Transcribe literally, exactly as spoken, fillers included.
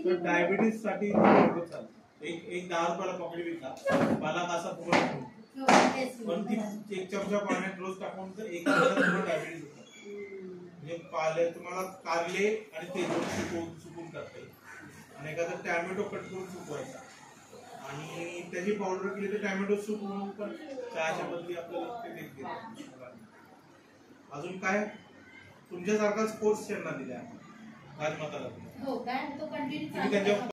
तर डायबिटीज साठी एवढं चालतं. एक एक दहा रुपयाला पॉकेट विकला मला कसा फुकट पण ती एक चमचा पाण्यात रोज टाकून तर एक तुम्हाला डायबिटीज होतं. म्हणजे पाले तुम्हाला कारले आणि ते दोन सुकवून सुकून टाकता येईल आणि एखादा टॅमॅटो कट करून सुकवायचा आणि त्याची पावडर केली तर टॅमॅटो सूप म्हणून पण चहाच्या बदली आपल्याला ते देते. अजून काय तुमच्यासारखाच कोर्स त्यांना दिला राजमाताला. हो काय तो कंटिन्यू